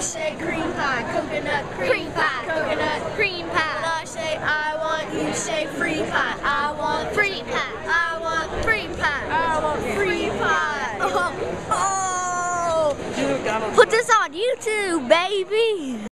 you say cream pie, coconut Cream pie. coconut. Cream When pie. I say I want, you say free pie. I want Free pie. I want Free pie. I want free pie. Oh. Put this on YouTube, baby.